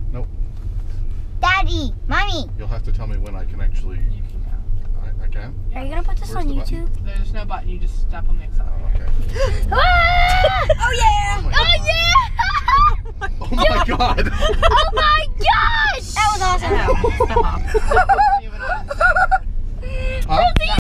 Nope. Daddy, Mommy. You'll have to tell me when I can actually. You can go. I can? Are you gonna put this Where's on the button? YouTube? There's no button. You just step on the accelerator. Okay. Ah! Oh yeah! Oh my Oh yeah! Oh my god! Oh my gosh! That was awesome. Stop.